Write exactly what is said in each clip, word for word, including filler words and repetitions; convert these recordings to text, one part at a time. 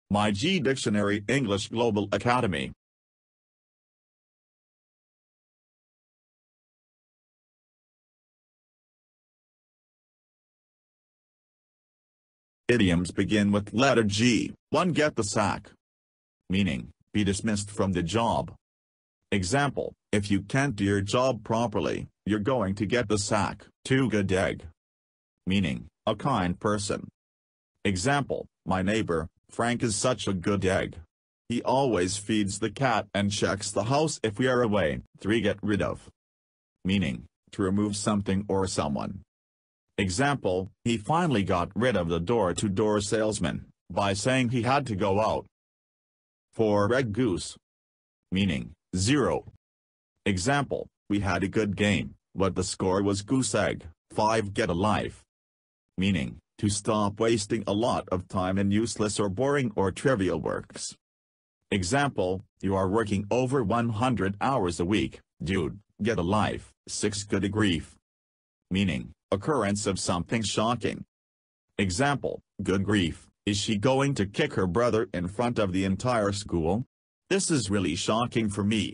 My G Dictionary English Global Academy. Idioms begin with letter G. one Get the sack. Meaning, be dismissed from the job. Example, if you can't do your job properly, you're going to get the sack. two Good egg. Meaning, a kind person. Example, my neighbor, Frank is such a good egg. He always feeds the cat and checks the house if we are away. three Get rid of. Meaning, to remove something or someone. Example, he finally got rid of the door-to-door salesman, by saying he had to go out. four Egg goose. Meaning, zero. Example, we had a good game, but the score was goose egg. five Get a life. Meaning, to stop wasting a lot of time in useless or boring or trivial works. Example, you are working over one hundred hours a week, dude, get a life. six Good a grief. Meaning, occurrence of something shocking. Example, good grief, is she going to kick her brother in front of the entire school? This is really shocking for me.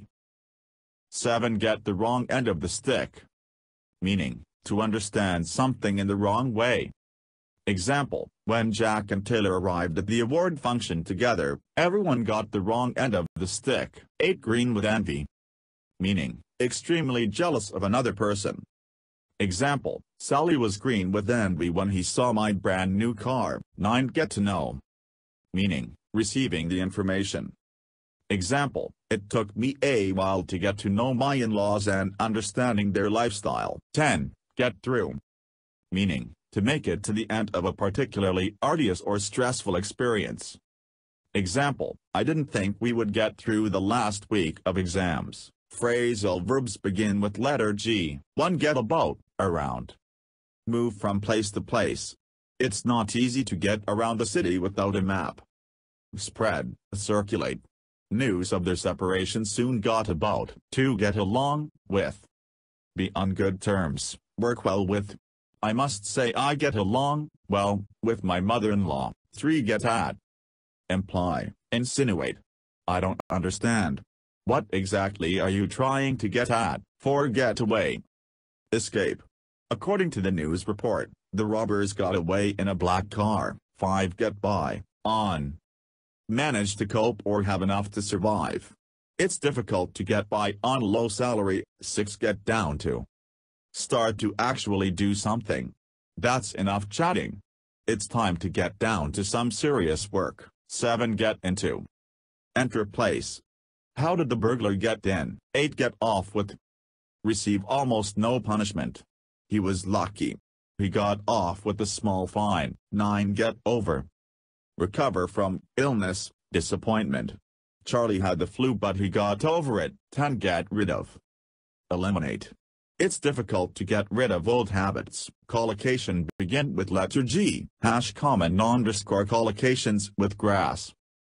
seven Get the wrong end of the stick. Meaning, to understand something in the wrong way. Example, when Jack and Taylor arrived at the award function together, everyone got the wrong end of the stick. eight Green with envy. Meaning, extremely jealous of another person. Example, Sally was green with envy when he saw my brand new car. nine Get to know. Meaning, receiving the information. Example, it took me a while to get to know my in-laws and understanding their lifestyle. ten Get through. Meaning, to make it to the end of a particularly arduous or stressful experience. Example, I didn't think we would get through the last week of exams. Phrasal verbs begin with letter G. one Get about, around. Move from place to place. It's not easy to get around the city without a map. Spread, circulate. News of their separation soon got about. two Get along with. Be on good terms, work well with. I must say I get along, well, with my mother-in-law. three Get at. Imply, insinuate. I don't understand. What exactly are you trying to get at? four Get away. Escape. According to the news report, the robbers got away in a black car. five Get by, on. Manage to cope or have enough to survive. It's difficult to get by on low salary. six Get down to. Start to actually do something. That's enough chatting. It's time to get down to some serious work. seven Get into. Enter place. How did the burglar get in? eight Get off with. Receive almost no punishment. He was lucky. He got off with a small fine. nine Get over. Recover from illness, disappointment. Charlie had the flu but he got over it. ten Get rid of. Eliminate. It's difficult to get rid of old habits. Collocation begin with letter G. Hash common underscore collocations with grass.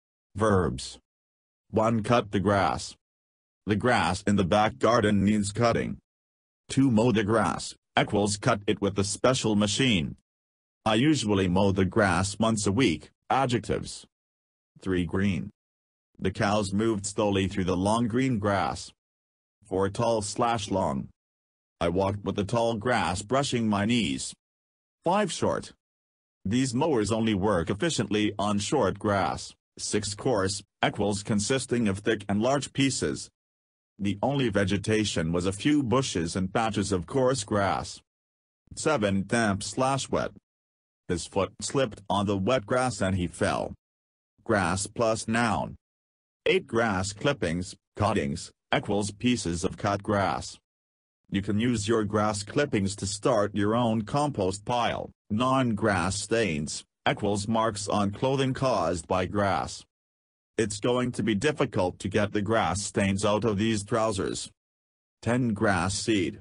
Verbs. one Cut the grass. The grass in the back garden needs cutting. two Mow the grass, equals cut it with a special machine. I usually mow the grass once a week. Adjectives. three Green. The cows moved slowly through the long green grass. four Tall slash long. I walked with the tall grass brushing my knees. five Short. These mowers only work efficiently on short grass. six Coarse, equals consisting of thick and large pieces. The only vegetation was a few bushes and patches of coarse grass. seven Damp slash wet. His foot slipped on the wet grass and he fell. Grass plus noun. eight Grass clippings, cuttings, equals pieces of cut grass. You can use your grass clippings to start your own compost pile. Non-grass stains, equals marks on clothing caused by grass. It's going to be difficult to get the grass stains out of these trousers. ten Grass seed.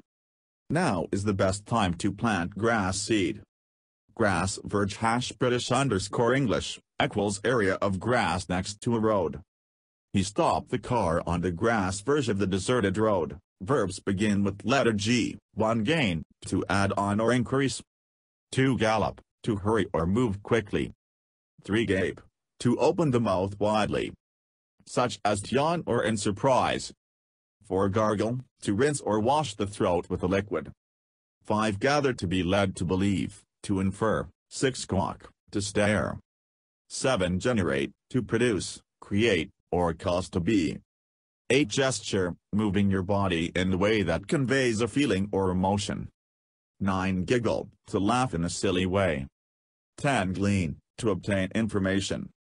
Now is the best time to plant grass seed. Grass verge hash British underscore English, equals area of grass next to a road. He stopped the car on the grass verge of the deserted road. Verbs begin with letter G. one Gain, to add on or increase. two Gallop, to hurry or move quickly. three Gape. to open the mouth widely, such as to yawn or in surprise. four Gargle, to rinse or wash the throat with a liquid. five Gather, to be led to believe, to infer. six Squawk, to stare. seven Generate, to produce, create, or cause to be. eight Gesture, moving your body in a way that conveys a feeling or emotion. nine Giggle, to laugh in a silly way. ten Glean, to obtain information.